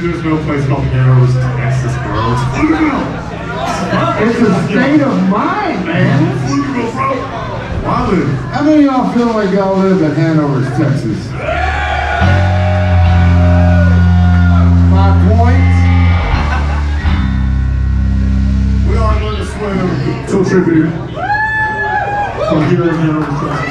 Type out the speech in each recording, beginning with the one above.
there's no place called Hanover, Texas, bro. It's Pflugerville. It's a state of mind, man. Pflugerville, bro. Why live? How many of y'all feel like y'all live in Hanover, Texas? 5 points. We are going to swim to a tribute from here in Hanover, Texas.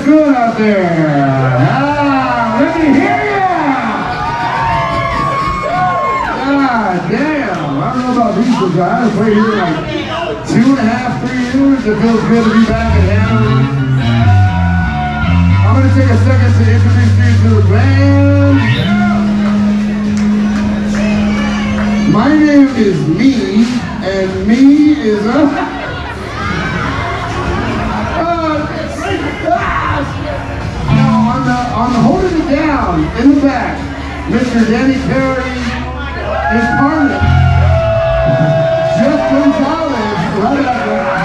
good out there? Ah, let me hear ya! God damn, I don't know about these two guys. I played here like 2.5, 3 years. It feels good to be back in Hanover. I'm gonna take a second to introduce you to the band. My name is Me, and Me is on the holding it down in the back, Mr. Danny Perry is Carmen. Jeff Gonzalez, right out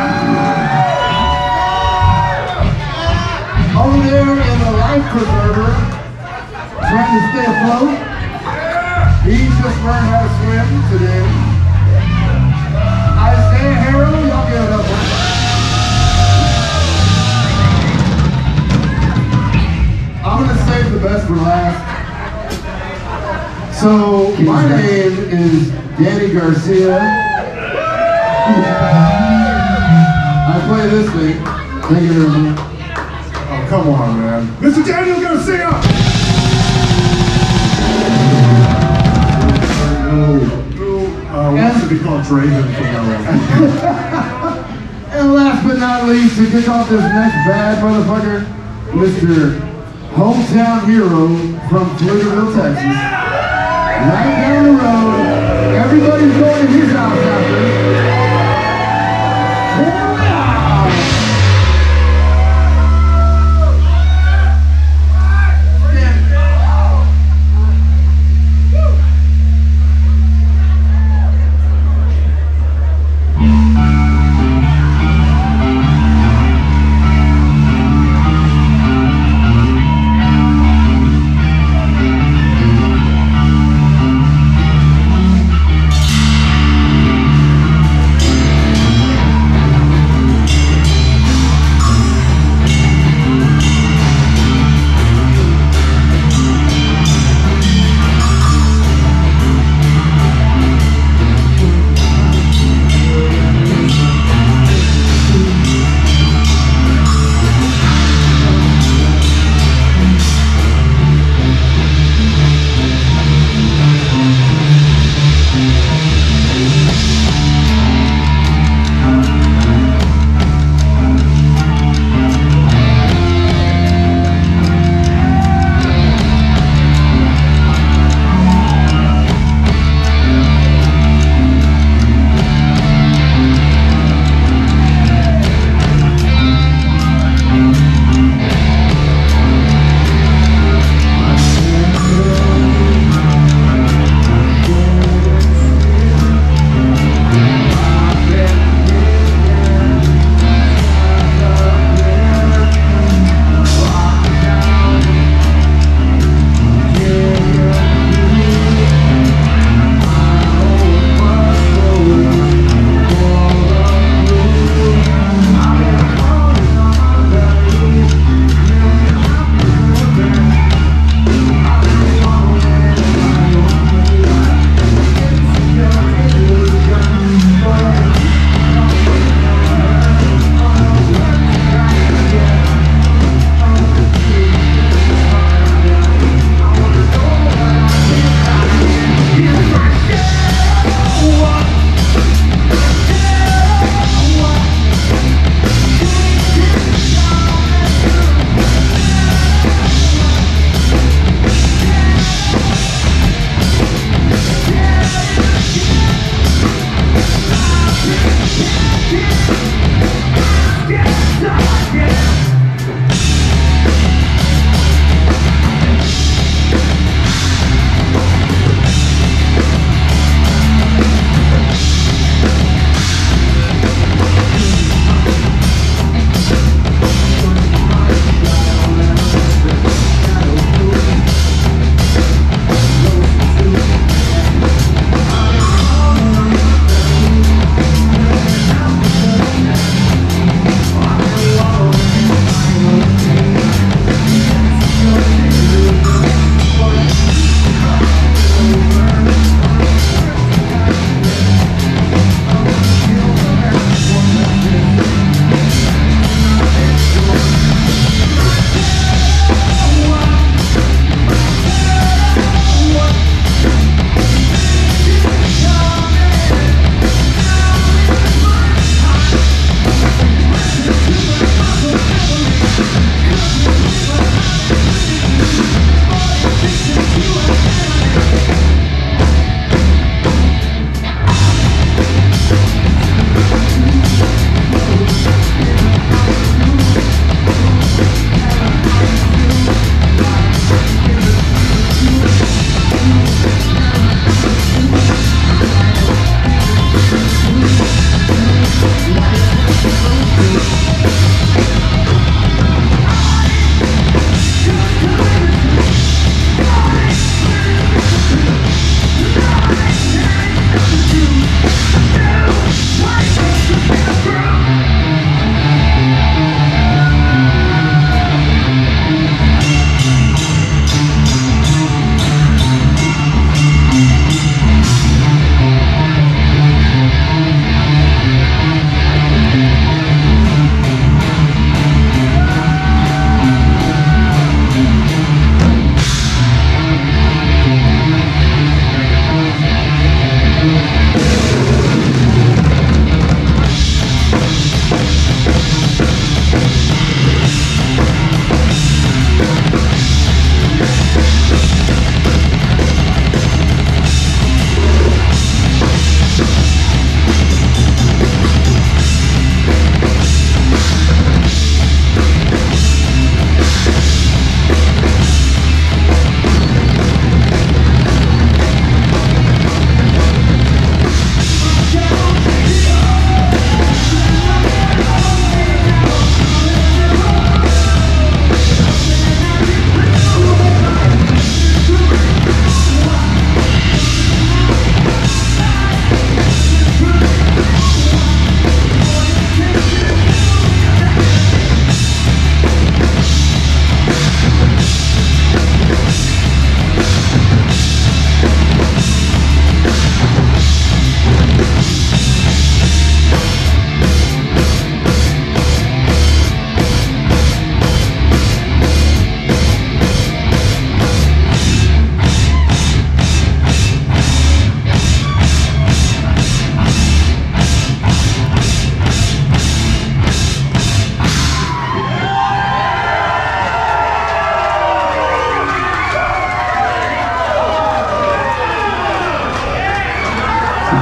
there. Over there in the life preserver, trying to stay afloat. He just learned how to swim today. Isaiah Harrell, y'all give it up. I'm gonna save the best for last. So, my name is Danny Garcia. I play this thing. Thank you very much. Oh, come on, man. Mr. Daniel Garcia! Wants to be called Draven from now on. And last but not least, to kick off this next bad motherfucker, Mr. Hometown Hero from Pflugerville, Texas. Right down the road. Everybody's going to his house after.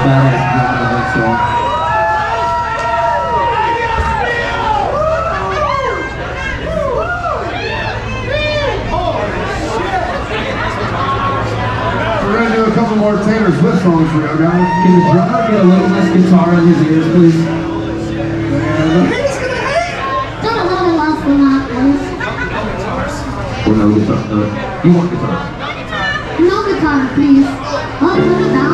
badass drum in that song. We're gonna do a couple more Taylor Swift songs for you guys. Can the drummer get a little less guitar in his ears, please? And, Don't a little love for my please. Or no guitar? You want guitar? No guitar, please. Oh, put it down.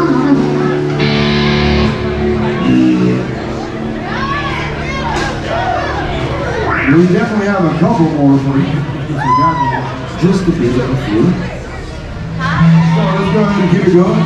we definitely have a couple more for you. If you got any. Just a bit of a few. So let's go ahead and keep it going.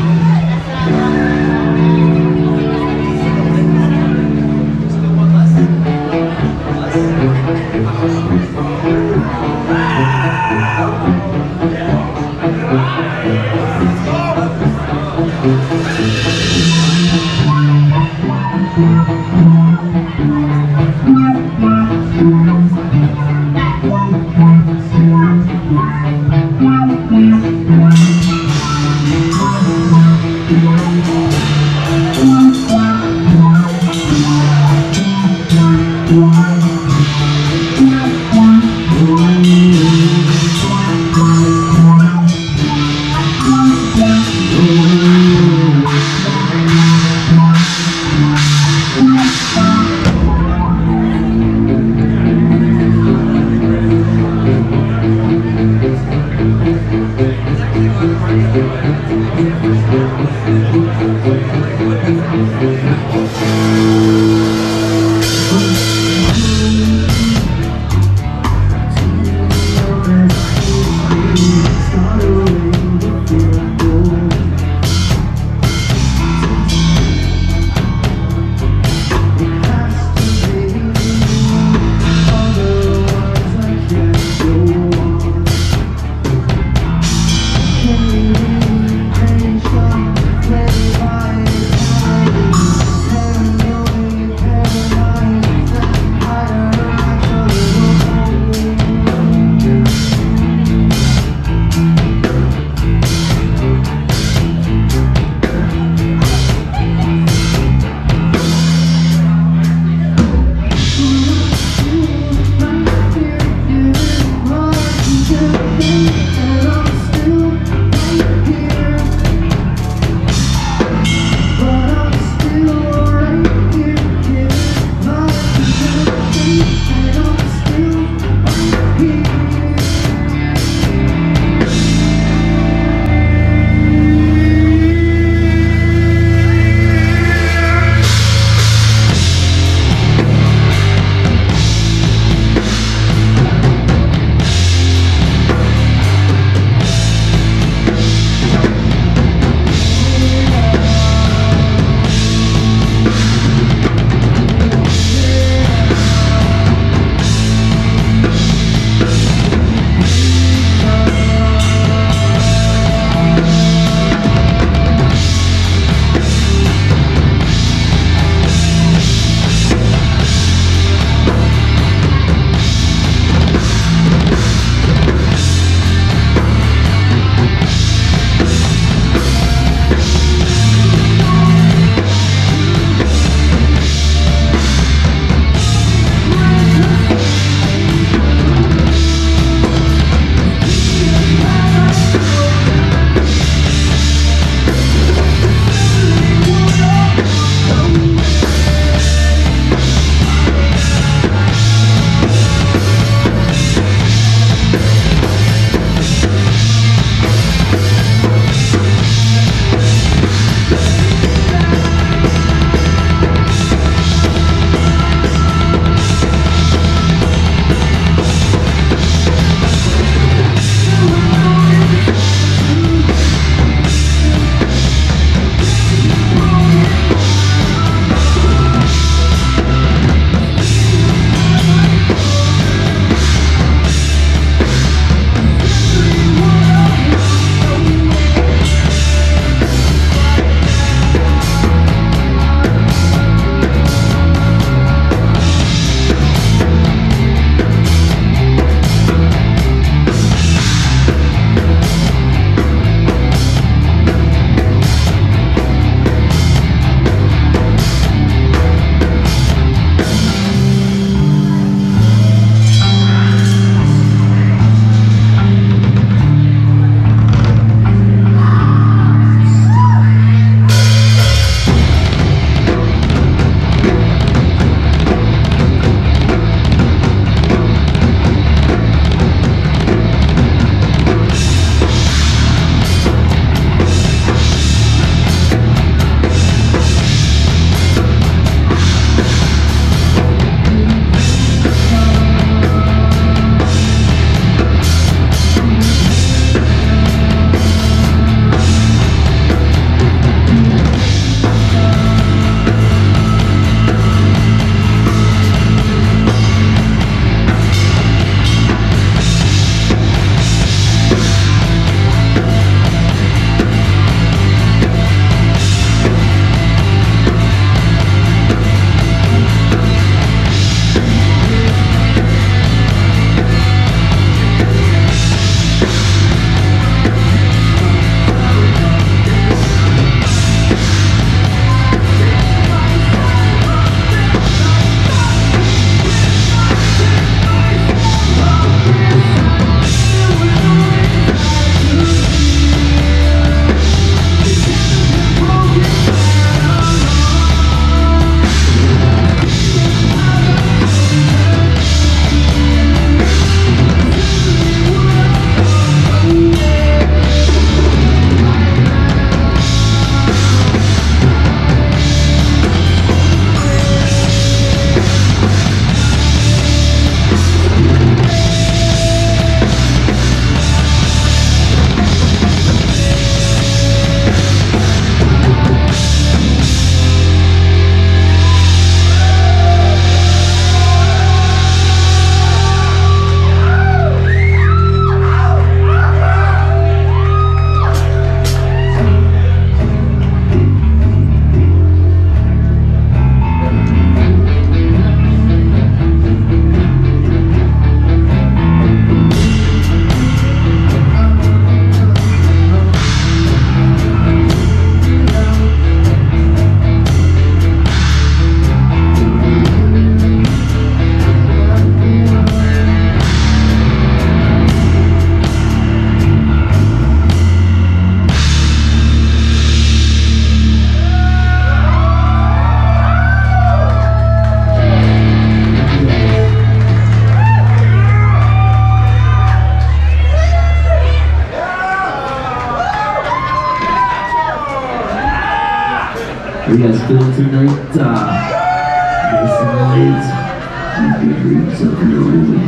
you guys feeling tonight? This night, keep your dreams up and over.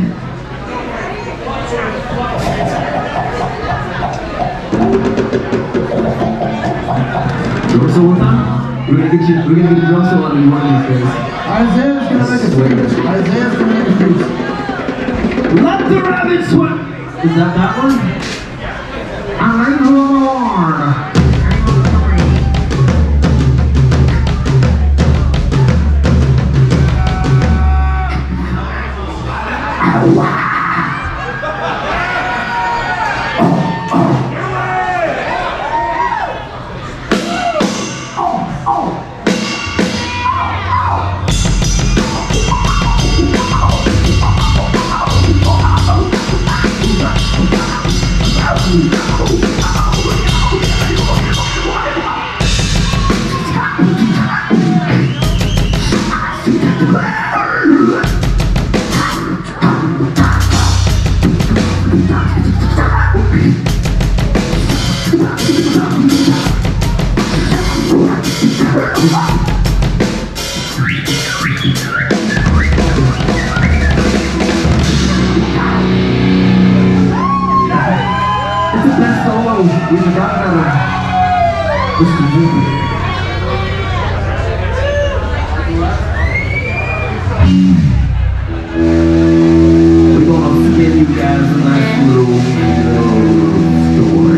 Drum solo time? We're gonna get a drum solo on one of these days. Isaiah's gonna make a speech. Isaiah's gonna make a speech. Let the rabbit sweat! Is that one? I'm Lord! We're gonna give you guys a nice little story.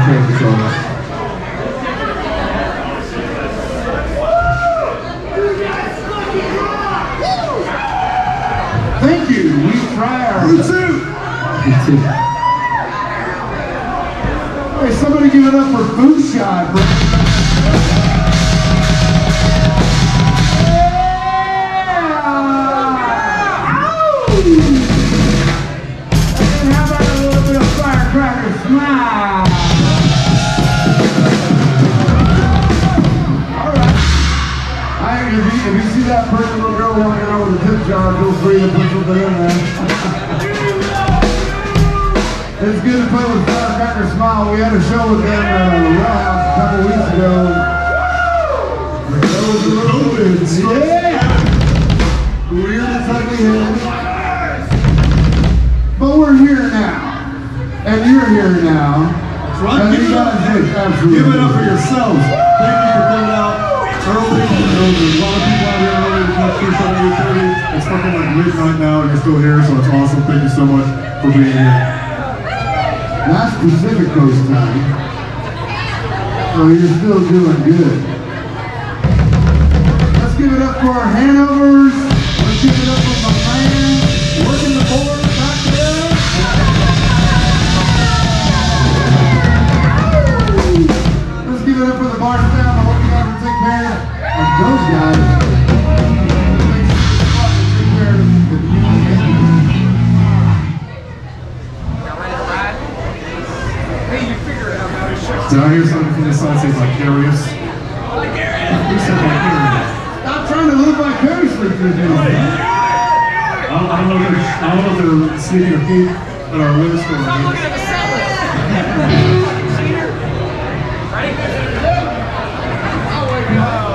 Thank you so much. Thank you. We try our. You too. You too. Hey, somebody give it up for Food Shot, bro. And how about a little bit of firecracker smile? Alright. If you see that pretty little girl walking around with a tip jar, feel free to put something in there. It's good to play with Firecracker Smile. We had a show with them at the Well House a couple weeks ago. That was a little bit. Yeah! Weird as ugly head. But we're here now. And you're here now. That's right. And you guys did. Absolutely. Give it up for yourselves. Thank you for coming out early. There's a lot of people out here early to come through from 8:30. It's fucking like midnight now and you're still here, so it's awesome. Thank you so much for being here. That's Pacific Coast time. So you're still doing good. Let's give it up for our Hanovers. Let's give it up for my man working the board back there. Let's give it up for the bar staff. I hope you guys will take care of those guys. Make sure you take care of the community. Did I hear something from this side say vicarious? Who said vicarious? Stop trying to live vicariously through this. I don't know if they're sneaking a peek at our liquor store. Stop looking at the salad. Ready? Oh my God.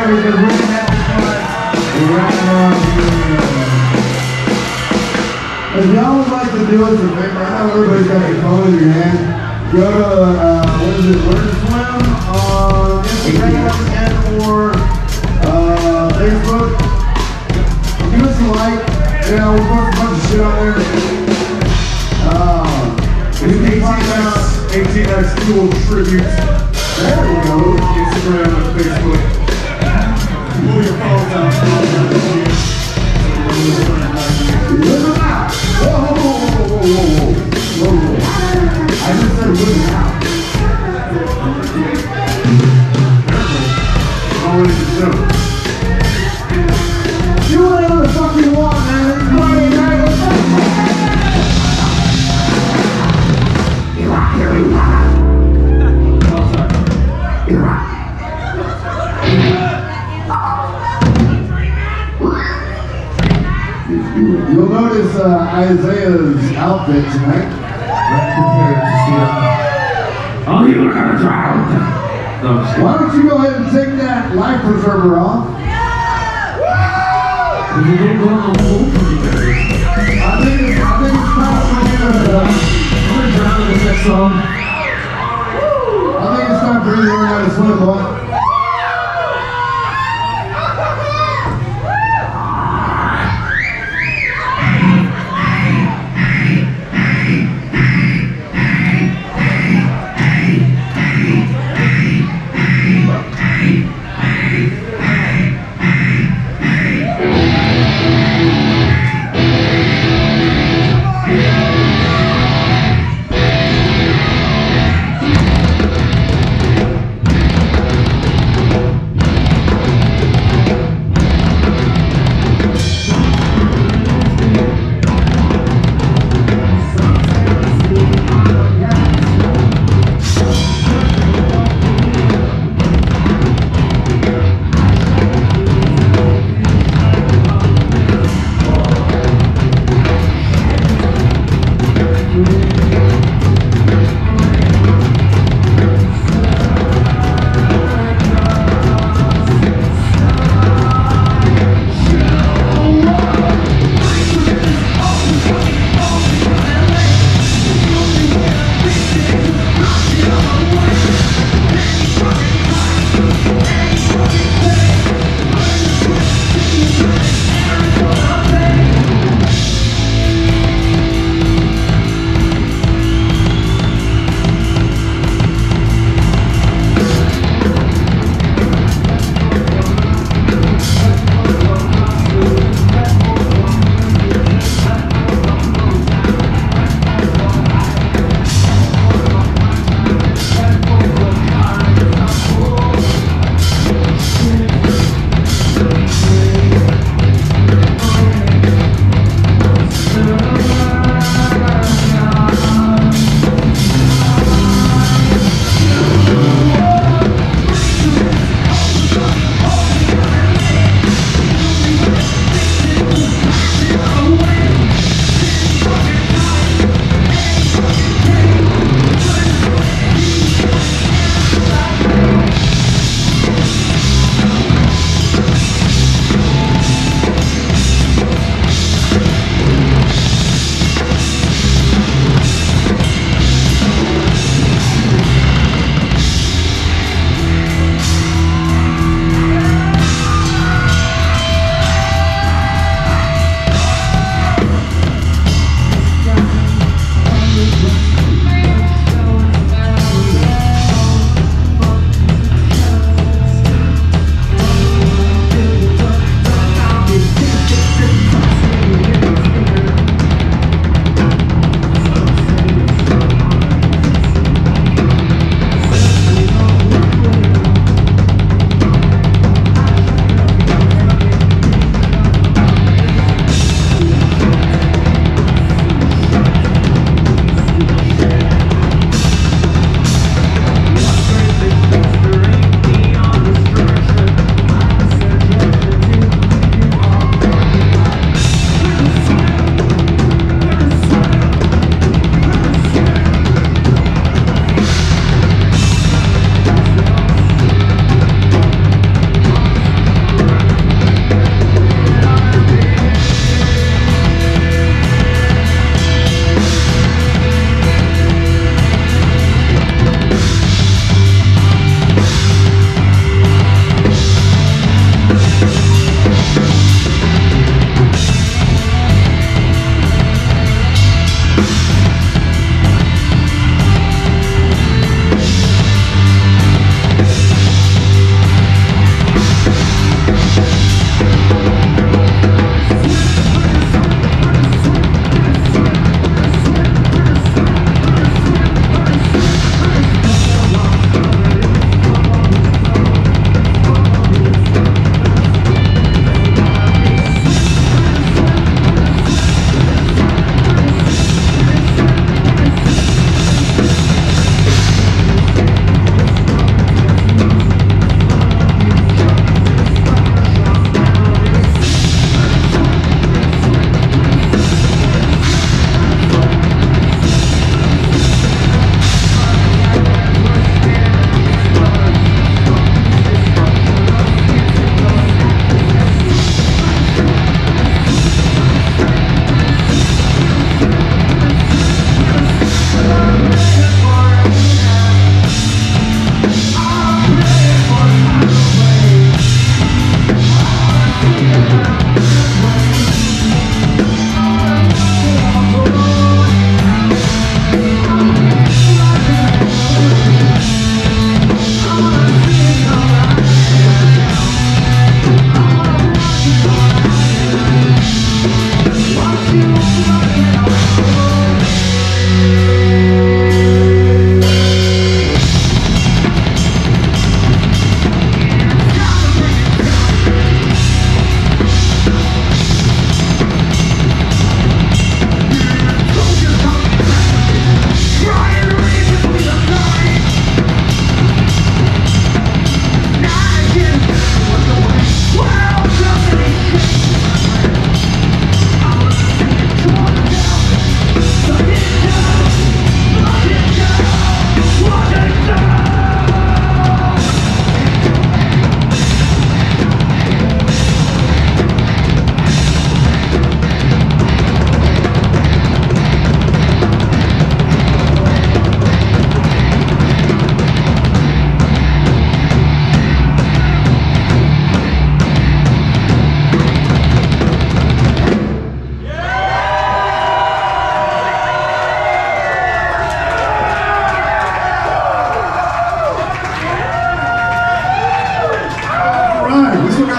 there because we're going to have this one right on here. If y'all would like to do us a favor, I know everybody's got their phone in your hand. Go to, what is it, Learn to Swim on Instagram and or Facebook. Give us a like. Yeah, we'll put a bunch of shit on there. It's 18X Cool Tribute. There we go. Instagram and Facebook. Pull your phones out. Live them out. Whoa, whoa, whoa, whoa, whoa, whoa. I just said live them out. Already the show. Do whatever the fuck you want, man. It's Friday night. Let's go. You'll notice Isaiah's outfit tonight. Oh, you're gonna drown. No, Why don't you go ahead and take that life preserver off? you don't go on the whole pretty good. I think it's time for you to. I'm gonna drown in this next song. I think it's time for you to learn how to swim, boy.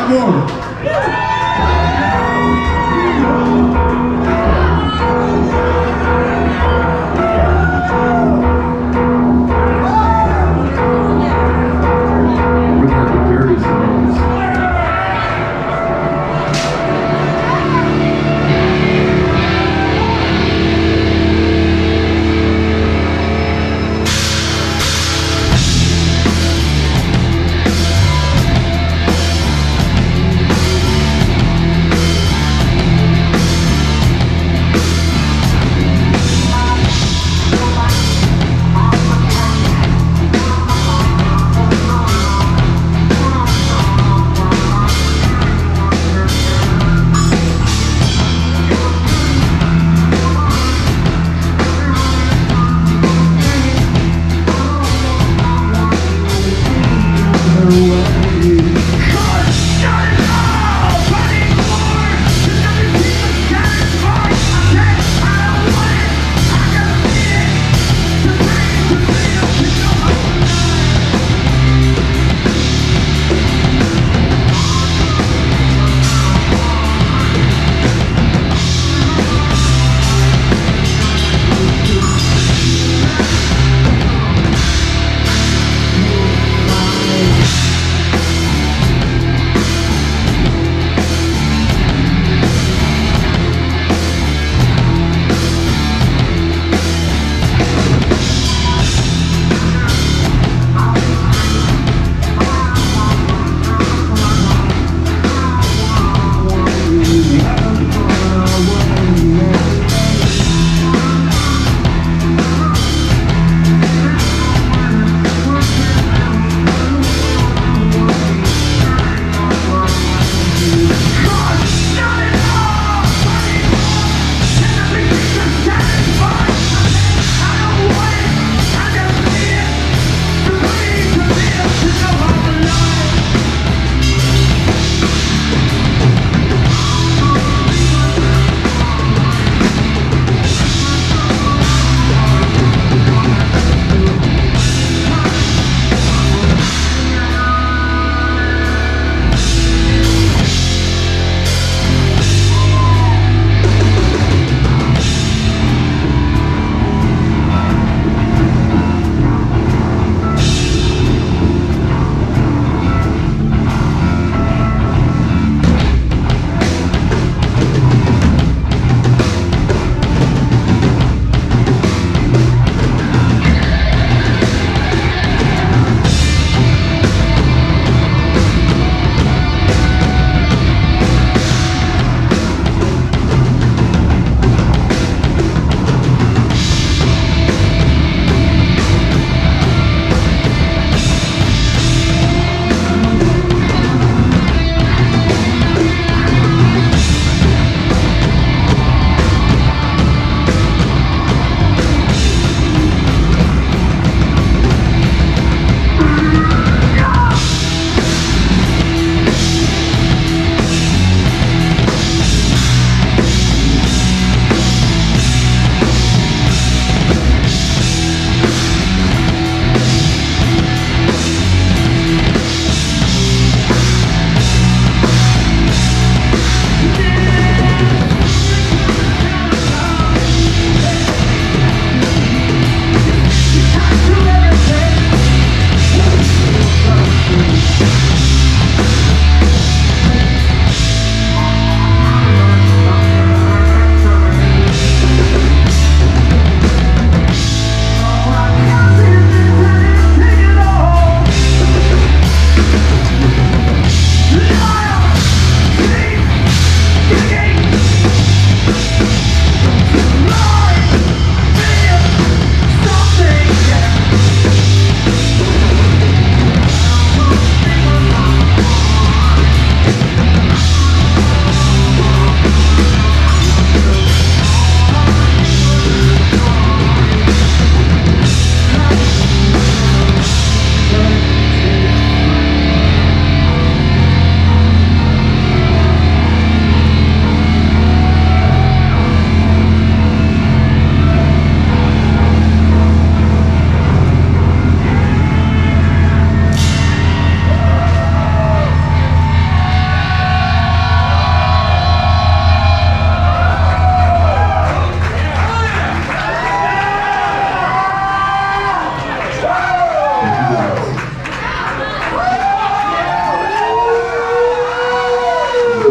lot more. Bring out the dirty songs.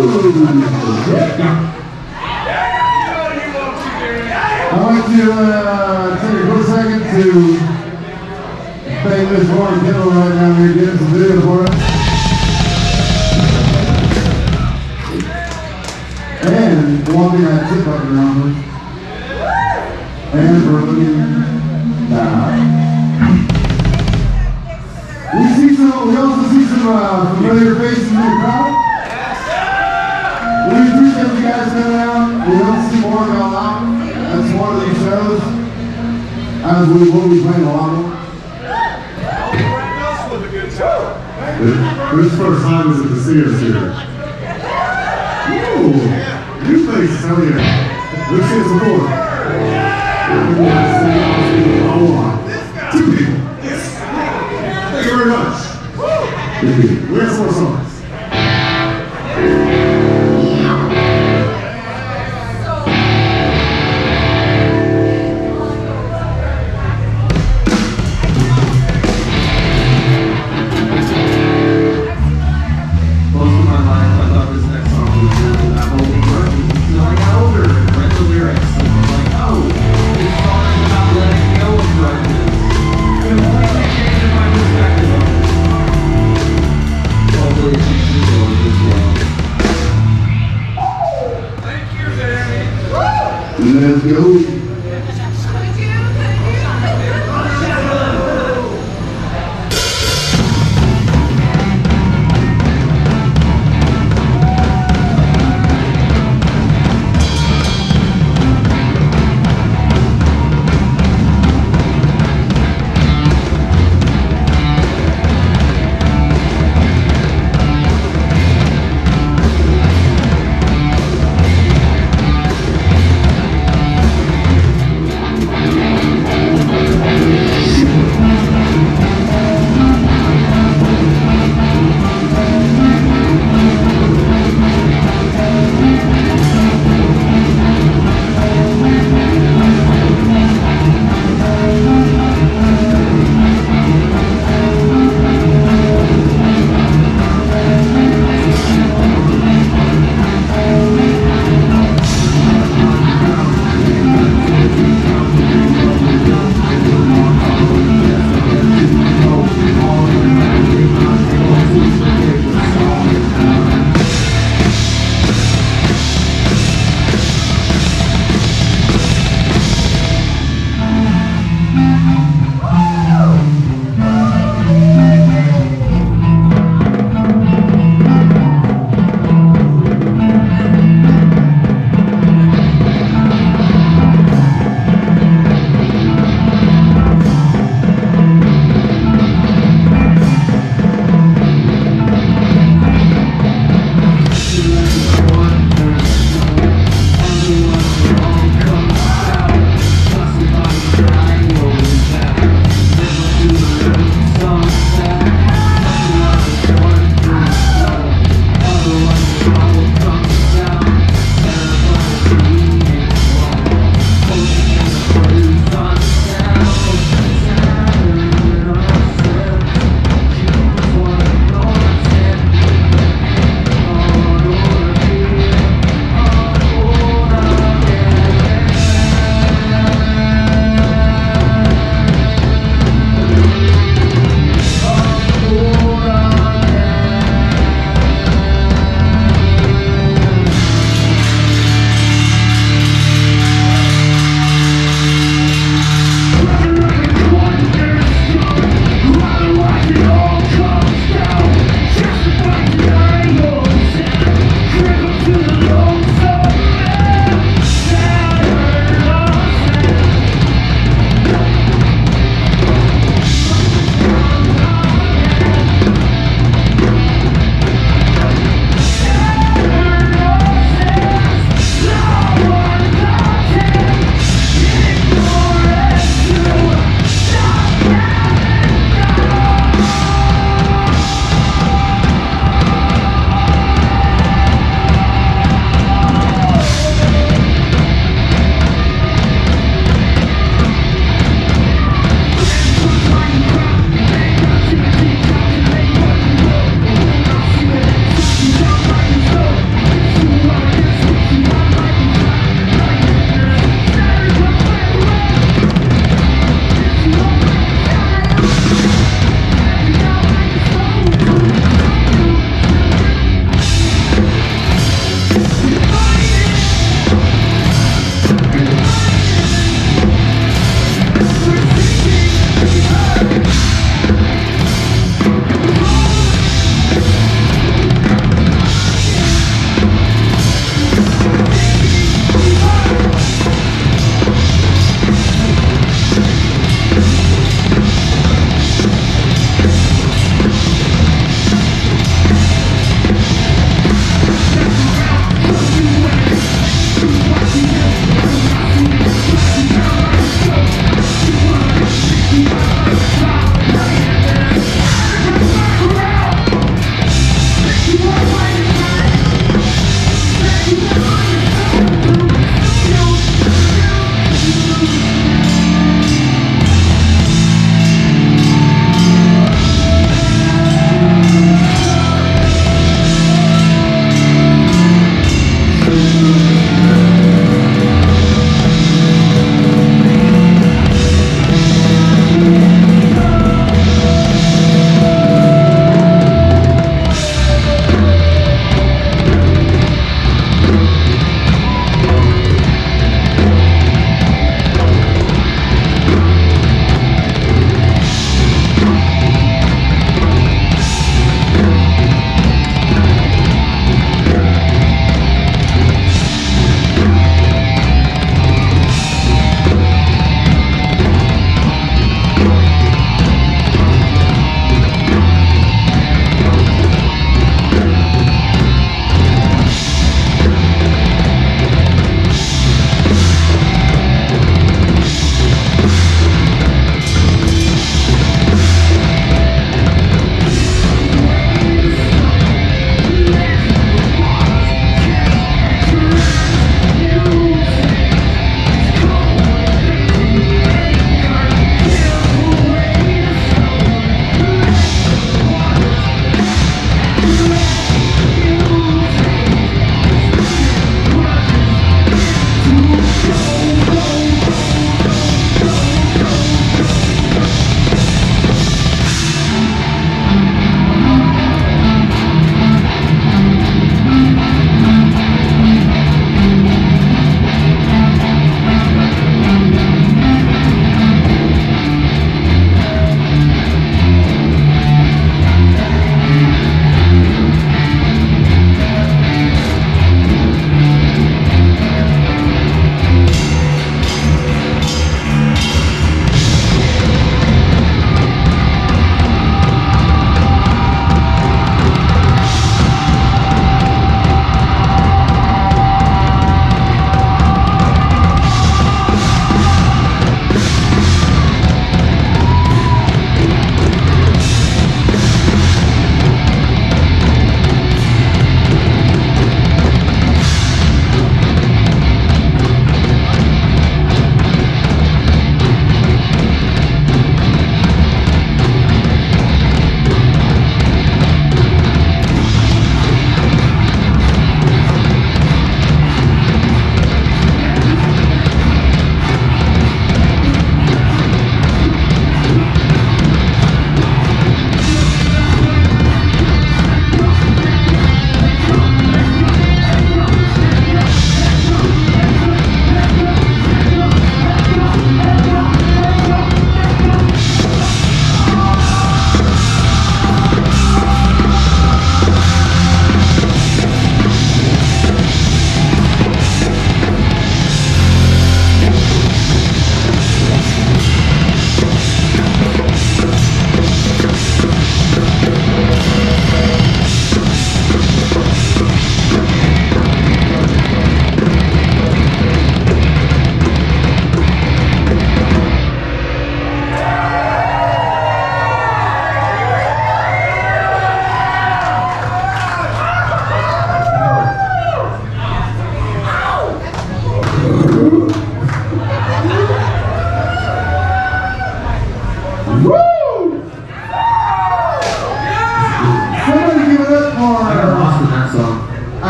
I'd like to take a quick second to thank Miss Lauren Kittle right now here getting some video for us. And walking that tip up around her. And for looking down. We also see some familiar faces in the crowd. We appreciate you guys coming out. We hope to see more of y'all out. That's one of these shows. As we will be playing a lot more. This first time is at the Sears here. Ooh, new face, hell yeah. Let's see us support. Two people. Yes. Thank you very much. We have some more songs. Let's go.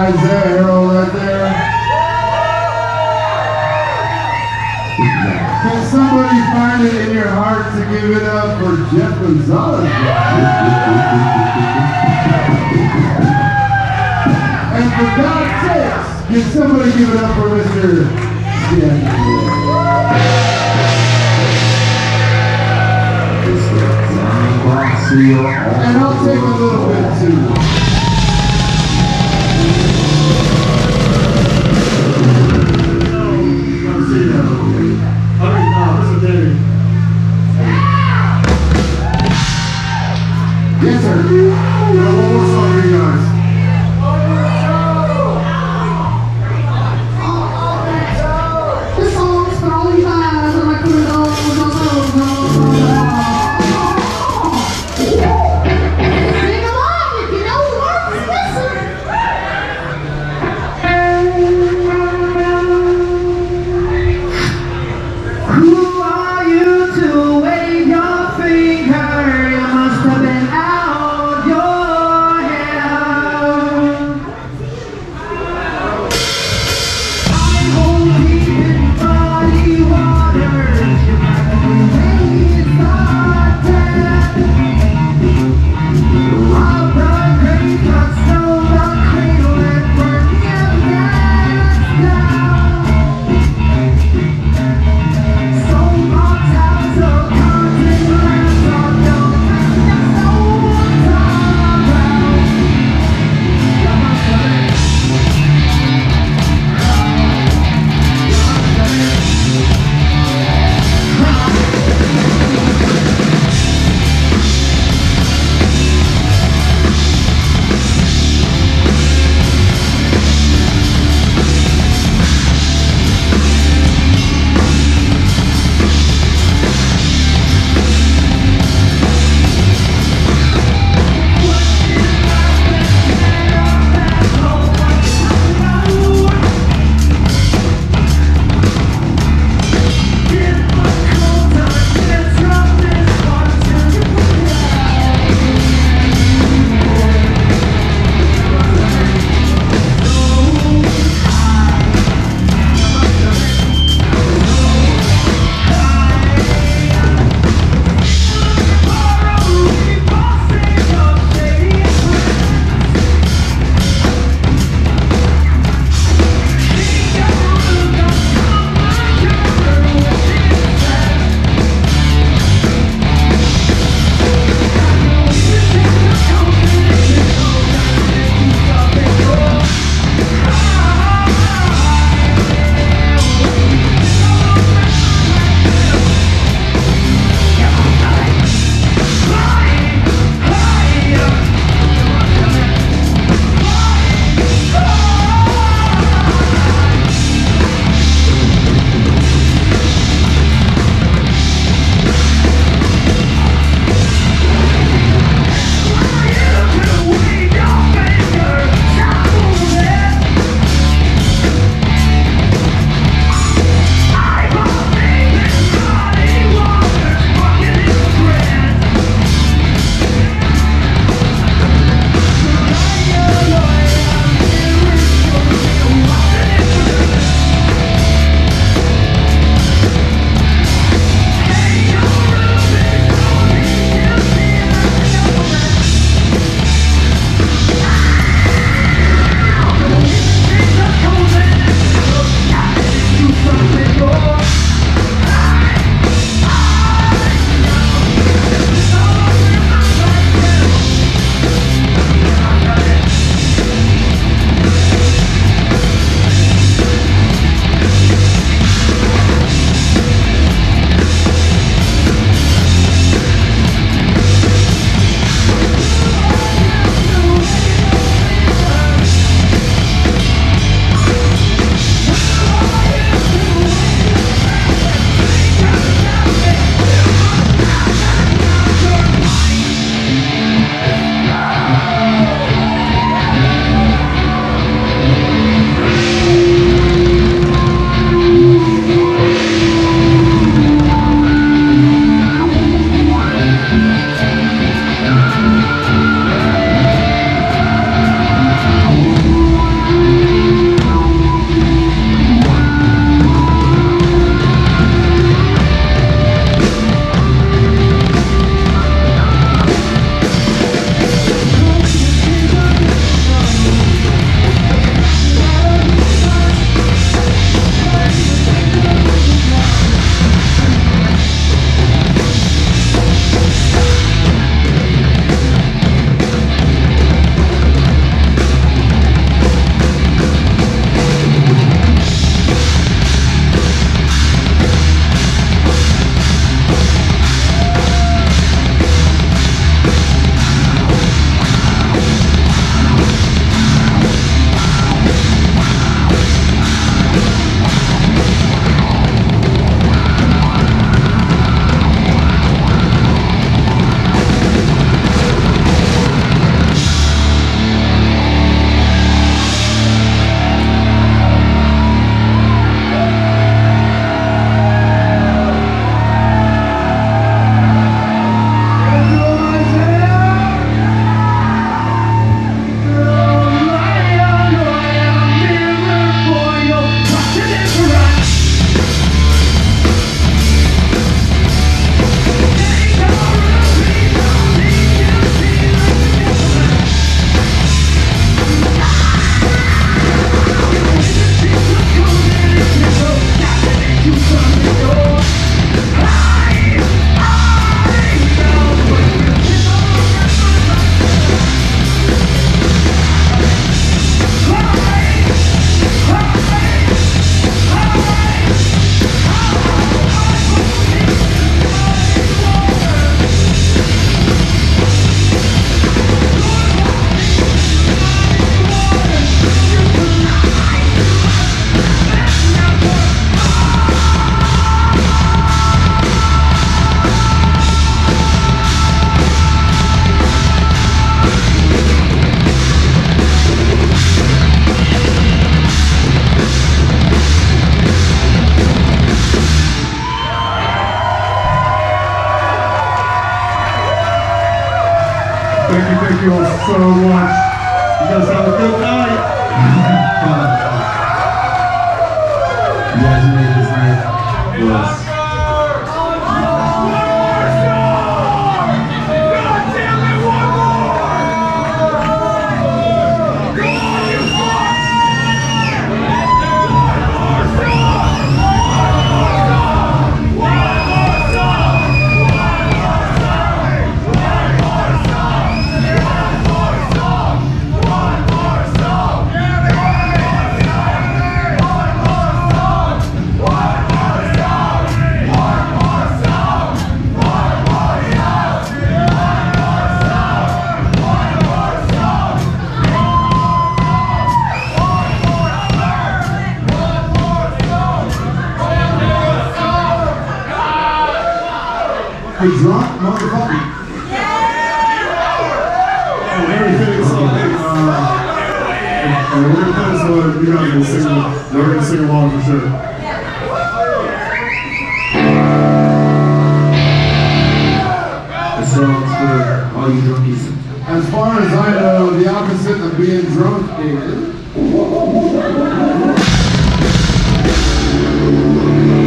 Isaiah Harold right there. Can somebody find it in your heart to give it up for Jeff Gonzalez? And for God's sakes, can somebody give it up for Mr. Jeff? And I'll take a little bit too. Yes, sir. One more song for you guys. This song's for all you guys that like to go. Sing along if you know the words. Listen. Who are you to wave your finger? You must have been out your hair. Thank you all so much. You guys have a good night. You guys made this night was. The drunk motherfucker. Oh, everything is something. We're gonna play this one. You guys are gonna sing. We're gonna sing along for sure. The song's for all you drunkies. As far as I know, the opposite of being drunk is